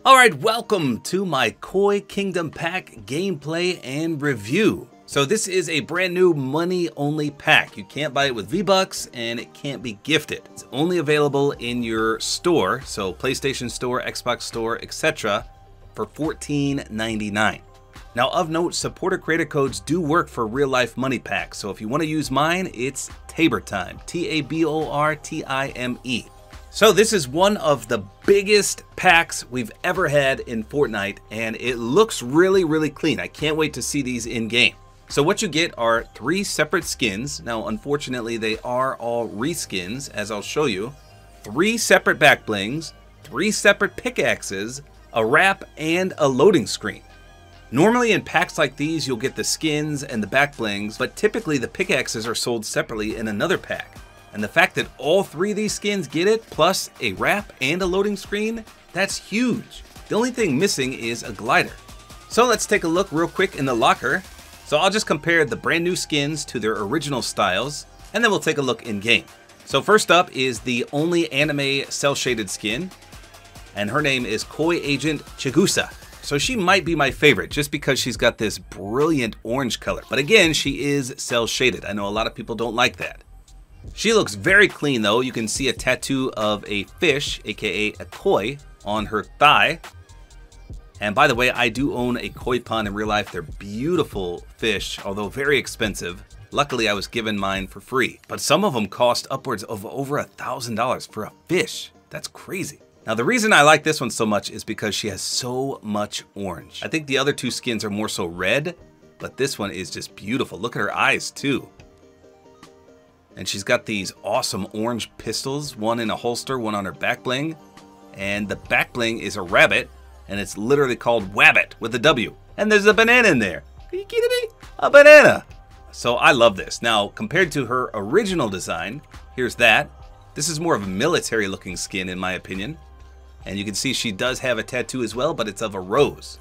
Alright, welcome to my Koi Kingdom pack gameplay and review. So this is a brand new money only pack. You can't buy it with V-Bucks and it can't be gifted. It's only available in your store, so PlayStation Store, Xbox Store, etc. for $14.99. Now of note, supporter creator codes do work for real life money packs, so if you want to use mine, it's Tabor Time, T-A-B-O-R-T-I-M-E. So this is one of the biggest packs we've ever had in Fortnite, and it looks really clean. I can't wait to see these in game. So what you get are 3 separate skins. Now unfortunately they are all reskins, as I'll show you. 3 separate back blings, 3 separate pickaxes, a wrap, and a loading screen. Normally in packs like these you'll get the skins and the back blings, but typically the pickaxes are sold separately in another pack. And the fact that all 3 of these skins get it, plus a wrap and a loading screen, that's huge. The only thing missing is a glider. So let's take a look real quick in the locker. So I'll just compare the brand new skins to their original styles, and then we'll take a look in game. So first up is the only anime cel shaded skin, and her name is Koi Agent Chigusa. So she might be my favorite just because she's got this brilliant orange color. But again, she is cel shaded. I know a lot of people don't like that. She looks very clean though. You can see a tattoo of a fish, aka a koi, on her thigh. And by the way, I do own a koi pond in real life. They're beautiful fish, although very expensive. Luckily, I was given mine for free. But some of them cost upwards of over $1,000 for a fish. That's crazy. Now the reason I like this one so much is because she has so much orange. I think the other 2 skins are more so red, but this one is just beautiful. Look at her eyes too. And she's got these awesome orange pistols, one in a holster, one on her back bling. And the back bling is a rabbit, and it's literally called Wabbit with a W. And there's a banana in there. Are you kidding me? A banana. So I love this. Now, compared to her original design, here's that. This is more of a military looking skin in my opinion. And you can see she does have a tattoo as well, but it's of a rose.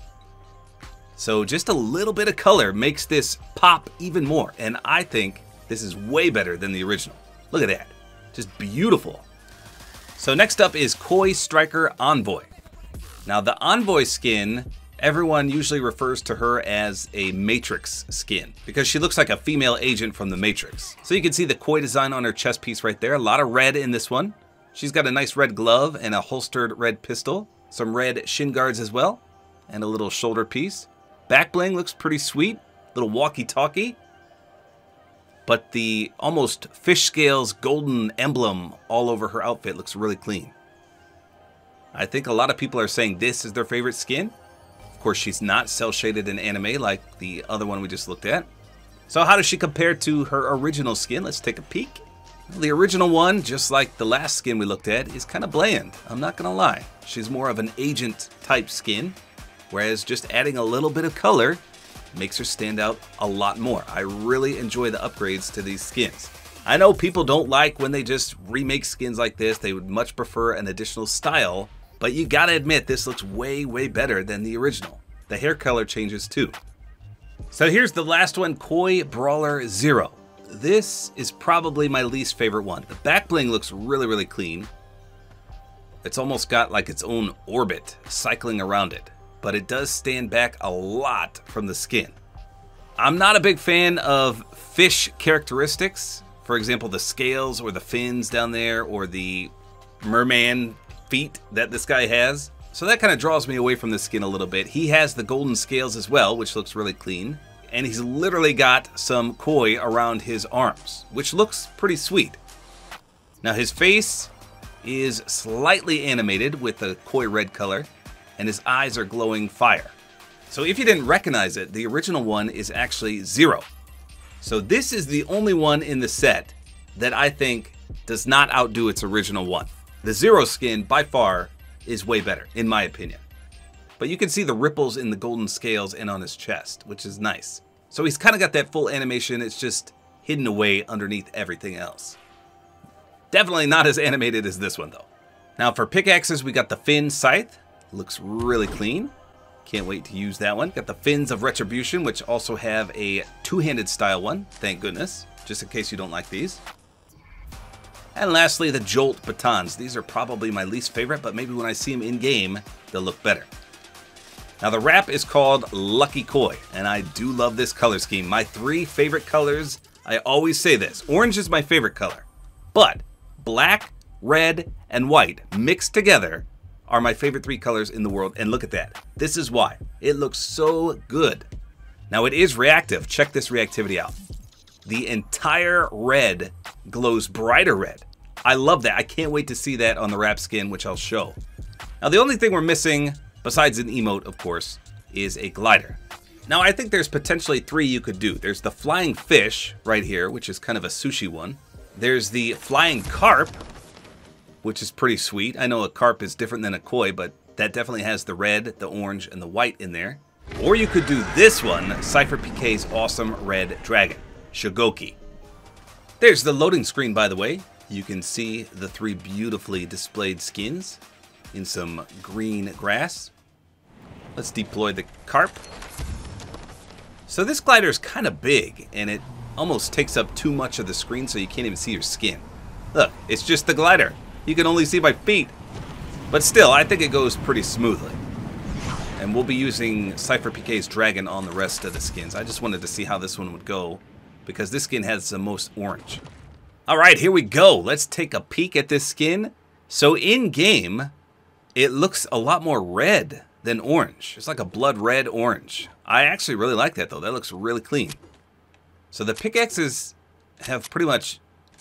So just a little bit of color makes this pop even more. And I think this is way better than the original. Look at that. Just beautiful. So next up is Koi Striker Envoy. Now the Envoy skin, everyone usually refers to her as a Matrix skin because she looks like a female agent from the Matrix. So you can see the Koi design on her chest piece right there. A lot of red in this one. She's got a nice red glove and a holstered red pistol. Some red shin guards as well. And a little shoulder piece. Back bling looks pretty sweet. Little walkie-talkie. But the almost fish scales golden emblem all over her outfit looks really clean. I think a lot of people are saying this is their favorite skin. Of course, she's not cel shaded in anime like the other one we just looked at. So how does she compare to her original skin? Let's take a peek. The original one, just like the last skin we looked at, is kind of bland. I'm not gonna lie. She's more of an agent type skin, whereas just adding a little bit of color makes her stand out a lot more. I really enjoy the upgrades to these skins. I know people don't like when they just remake skins like this. They would much prefer an additional style, but you gotta admit this looks way better than the original. The hair color changes too. So here's the last one, Koi Brawler Zero. This is probably my least favorite one. The back bling looks really clean. It's almost got like its own orbit cycling around it, but it does stand back a lot from the skin. I'm not a big fan of fish characteristics. For example, the scales or the fins down there or the merman feet that this guy has. So that kind of draws me away from the skin a little bit. He has the golden scales as well, which looks really clean. And he's literally got some koi around his arms, which looks pretty sweet. Now his face is slightly animated with the koi red color, and his eyes are glowing fire. So if you didn't recognize it, the original one is actually Zero. So this is the only one in the set that I think does not outdo its original one. The Zero skin, by far, is way better, in my opinion. But you can see the ripples in the golden scales and on his chest, which is nice. So he's kind of got that full animation, it's just hidden away underneath everything else. Definitely not as animated as this one though. Now for pickaxes, we got the Finn Scythe. Looks really clean. Can't wait to use that one. Got the Fins of Retribution, which also have a two-handed style one, thank goodness, just in case you don't like these. And lastly, the Jolt batons. These are probably my least favorite, but maybe when I see them in game, they'll look better. Now the wrap is called Lucky Koi, and I do love this color scheme. My 3 favorite colors, I always say this. Orange is my favorite color, but black, red, and white mixed together are my favorite 3 colors in the world, and look at that. This is why. It looks so good. Now it is reactive. Check this reactivity out. The entire red glows brighter red. I love that. I can't wait to see that on the wrap skin, which I'll show. Now the only thing we're missing, besides an emote of course, is a glider. Now I think there's potentially 3 you could do. There's the flying fish right here, which is kind of a sushi one. There's the flying carp, which is pretty sweet. I know a carp is different than a koi, but that definitely has the red, the orange, and the white in there. Or you could do this one, Cypher PK's awesome red dragon, Shogoki. There's the loading screen, by the way. You can see the 3 beautifully displayed skins in some green grass. Let's deploy the carp. So this glider is kind of big, and it almost takes up too much of the screen, so you can't even see your skin. Look, it's just the glider. You can only see my feet. But still, I think it goes pretty smoothly. And we'll be using Cypher PK's dragon on the rest of the skins. I just wanted to see how this one would go, because this skin has the most orange. Alright, here we go. Let's take a peek at this skin. So in-game, it looks a lot more red than orange. It's like a blood red orange. I actually really like that though. That looks really clean. So the pickaxes have pretty much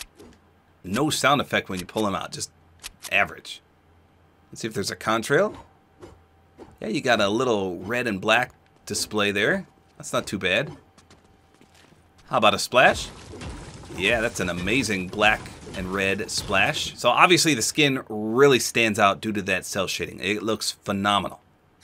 no sound effect when you pull them out. Just average. Let's see if there's a contrail. Yeah, you got a little red and black display there. That's not too bad. How about a splash? Yeah, that's an amazing black and red splash. So obviously the skin really stands out due to that cell shading. It looks phenomenal.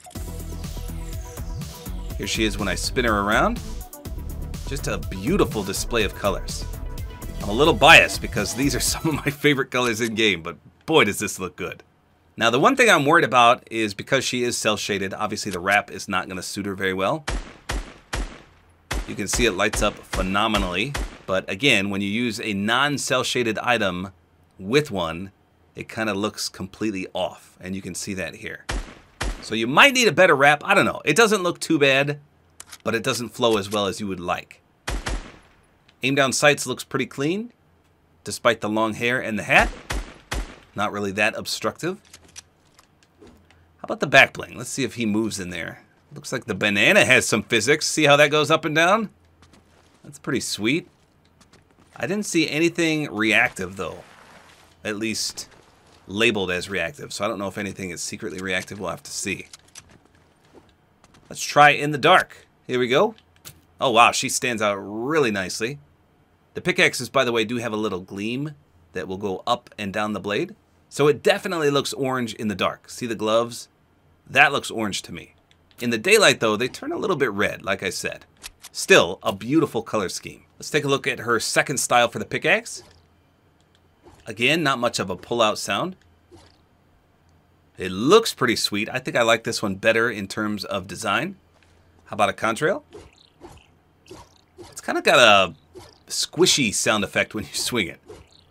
Here she is when I spin her around. Just a beautiful display of colors. I'm a little biased because these are some of my favorite colors in game, but boy does this look good. Now the one thing I'm worried about is because she is cell shaded, obviously the wrap is not going to suit her very well. You can see it lights up phenomenally, but again, when you use a non-cell shaded item with one, it kind of looks completely off, and you can see that here. So you might need a better wrap. I don't know. It doesn't look too bad, but it doesn't flow as well as you would like. Aim down sights looks pretty clean, despite the long hair and the hat. Not really that obstructive. How about the back bling? Let's see if he moves in there. Looks like the banana has some physics. See how that goes up and down? That's pretty sweet. I didn't see anything reactive though. At least labeled as reactive. So I don't know if anything is secretly reactive. We'll have to see. Let's try in the dark. Here we go. Oh wow, she stands out really nicely. The pickaxes, by the way, do have a little gleam that will go up and down the blade. So it definitely looks orange in the dark. See the gloves? That looks orange to me. In the daylight, though, they turn a little bit red, like I said. Still, a beautiful color scheme. Let's take a look at her second style for the pickaxe. Again, not much of a pull-out sound. It looks pretty sweet. I think I like this one better in terms of design. How about a contrail? It's kind of got a squishy sound effect when you swing it.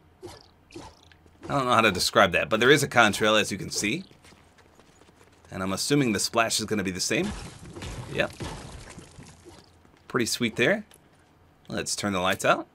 I don't know how to describe that, but there is a contrail, as you can see. And I'm assuming the splash is going to be the same. Yep. Pretty sweet there. Let's turn the lights out.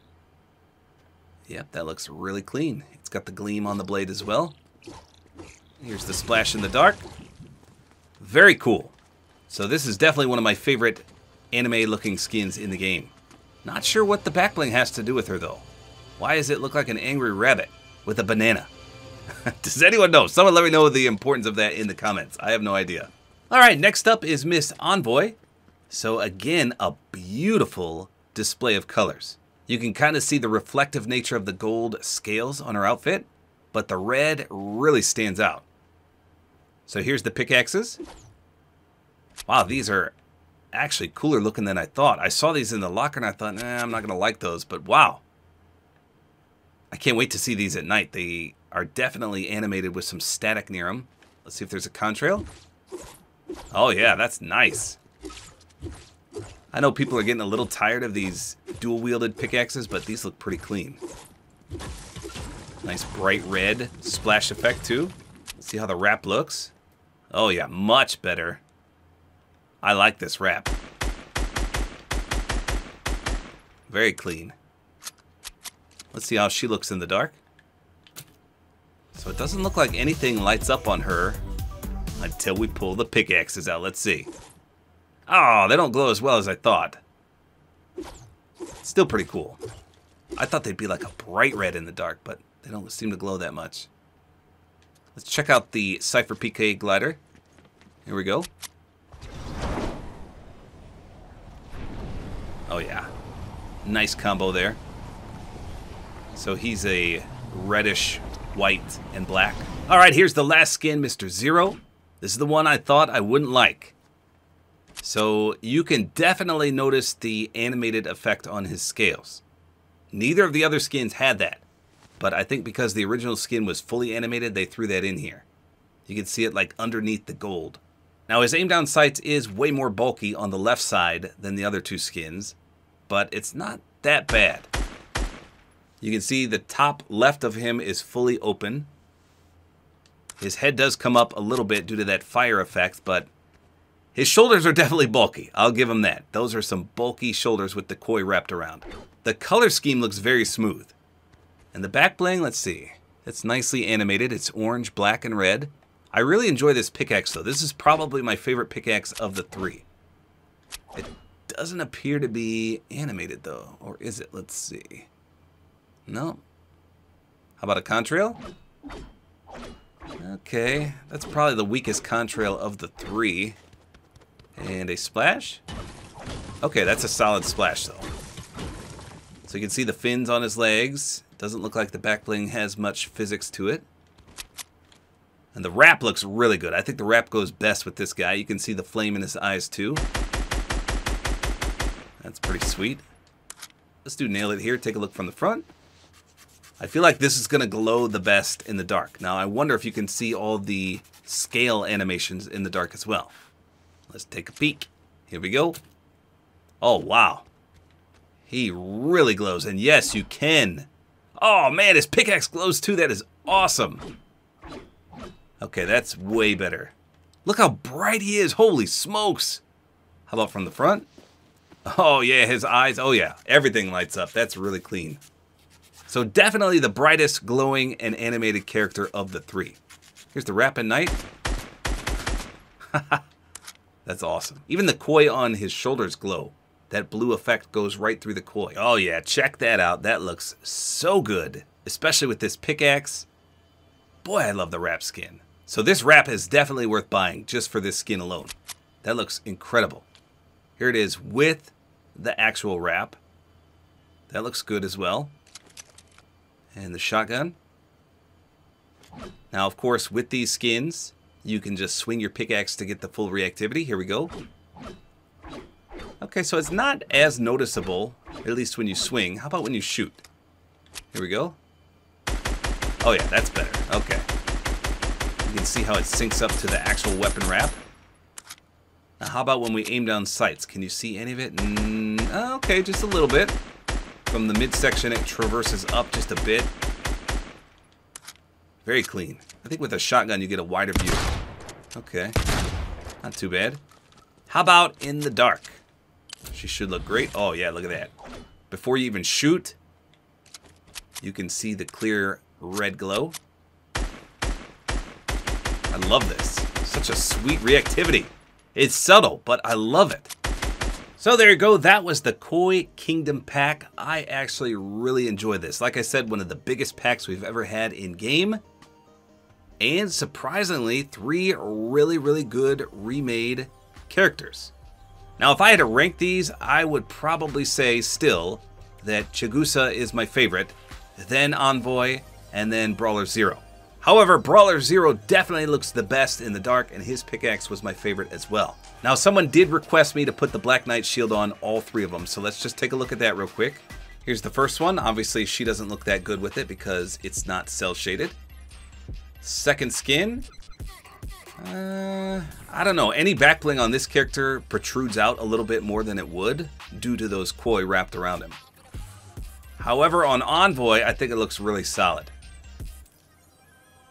Yep, that looks really clean. It's got the gleam on the blade as well. Here's the splash in the dark. Very cool. So this is definitely one of my favorite anime-looking skins in the game. Not sure what the back bling has to do with her, though. Why does it look like an angry rabbit with a banana? Does anyone know? Someone let me know the importance of that in the comments. I have no idea. All right, next up is Miss Envoy. So again, a beautiful display of colors. You can kind of see the reflective nature of the gold scales on her outfit, but the red really stands out. So here's the pickaxes. Wow, these are actually cooler looking than I thought. I saw these in the locker and I thought, nah, I'm not going to like those, but wow. I can't wait to see these at night. They are definitely animated with some static near them. Let's see if there's a contrail. Oh yeah, that's nice. I know people are getting a little tired of these dual-wielded pickaxes, but these look pretty clean. Nice bright red splash effect too. See how the wrap looks? Oh yeah, much better. I like this wrap. Very clean. Let's see how she looks in the dark. So it doesn't look like anything lights up on her until we pull the pickaxes out. Let's see. Oh, they don't glow as well as I thought. Still pretty cool. I thought they'd be like a bright red in the dark, but they don't seem to glow that much. Let's check out the Cypher PK glider. Here we go. Oh yeah. Nice combo there. So he's a reddish white and black. Alright, here's the last skin, Mr. Zero. This is the one I thought I wouldn't like. So you can definitely notice the animated effect on his scales. Neither of the other skins had that. But I think because the original skin was fully animated, they threw that in here. You can see it like underneath the gold. Now his aim down sights is way more bulky on the left side than the other two skins, but it's not that bad. You can see the top left of him is fully open. His head does come up a little bit due to that fire effect, but his shoulders are definitely bulky. I'll give him that. Those are some bulky shoulders with the koi wrapped around. The color scheme looks very smooth. And the back bling, let's see. It's nicely animated. It's orange, black, and red. I really enjoy this pickaxe, though. This is probably my favorite pickaxe of the three. It doesn't appear to be animated, though. Or is it? Let's see. No. How about a contrail? Okay. That's probably the weakest contrail of the three. And a splash? Okay, that's a solid splash, though. So you can see the fins on his legs. Doesn't look like the back bling has much physics to it. And the wrap looks really good. I think the wrap goes best with this guy. You can see the flame in his eyes, too. That's pretty sweet. Let's do nail it here. Take a look from the front. I feel like this is going to glow the best in the dark. Now, I wonder if you can see all the scale animations in the dark as well. Let's take a peek. Here we go. Oh, wow. He really glows. And yes, you can. Oh, man, his pickaxe glows too. That is awesome. Okay, that's way better. Look how bright he is. Holy smokes. How about from the front? Oh, yeah, his eyes. Oh, yeah, everything lights up. That's really clean. So definitely the brightest glowing and animated character of the three. Here's the wrap at night. That's awesome. Even the koi on his shoulders glow. That blue effect goes right through the koi. Oh yeah, check that out. That looks so good. Especially with this pickaxe. Boy, I love the wrap skin. So this wrap is definitely worth buying just for this skin alone. That looks incredible. Here it is with the actual wrap. That looks good as well. And the shotgun. Now, of course, with these skins, you can just swing your pickaxe to get the full reactivity. Here we go. Okay, so it's not as noticeable, at least when you swing. How about when you shoot? Here we go. Oh yeah, that's better. Okay. You can see how it syncs up to the actual weapon wrap. Now, how about when we aim down sights? Can you see any of it? Okay, just a little bit. From the midsection, it traverses up just a bit. Very clean. I think with a shotgun, you get a wider view. Okay. Not too bad. How about in the dark? She should look great. Oh, yeah, look at that. Before you even shoot, you can see the clear red glow. I love this. Such a sweet reactivity. It's subtle, but I love it. So there you go. That was the Koi Kingdom pack. I actually really enjoyed this. Like I said, one of the biggest packs we've ever had in game. And surprisingly, 3 really, really good remade characters. Now, if I had to rank these, I would probably say still that Chigusa is my favorite, then Envoy, and then Brawler Zero. However, Brawler Zero definitely looks the best in the dark, and his pickaxe was my favorite as well. Now, someone did request me to put the Black Knight shield on all 3 of them, so let's just take a look at that real quick. Here's the first one. Obviously, she doesn't look that good with it because it's not cell shaded. Second skin. I don't know. Any back bling on this character protrudes out a little bit more than it would due to those koi wrapped around him. However, on Envoy, I think it looks really solid.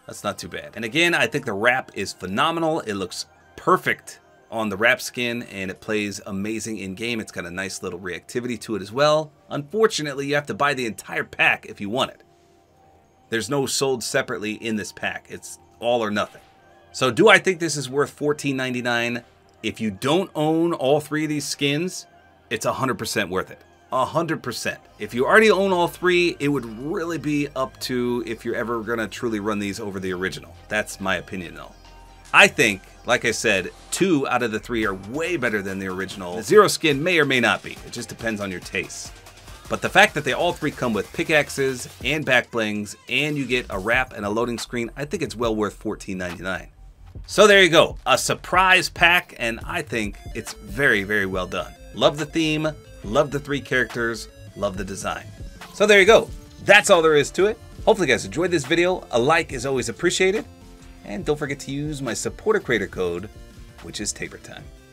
That's not too bad. And again, I think the wrap is phenomenal. It looks perfect on the wrap skin, and it plays amazing in game. It's got a nice little reactivity to it as well. Unfortunately, you have to buy the entire pack if you want it. There's no sold separately in this pack. It's all or nothing. So do I think this is worth $14.99? If you don't own all 3 of these skins, it's 100% worth it. 100%. If you already own all 3, it would really be up to if you're ever going to truly run these over the original. That's my opinion though. I think, like I said, 2 out of the 3 are way better than the original. The Zero skin may or may not be. It just depends on your taste. But the fact that they all 3 come with pickaxes and back blings, and you get a wrap and a loading screen, I think it's well worth $14.99. So there you go, a surprise pack, and I think it's very, very well done. Love the theme, love the 3 characters, love the design. So there you go. That's all there is to it. Hopefully you guys enjoyed this video. A like is always appreciated. And don't forget to use my supporter creator code, which is TaborTime.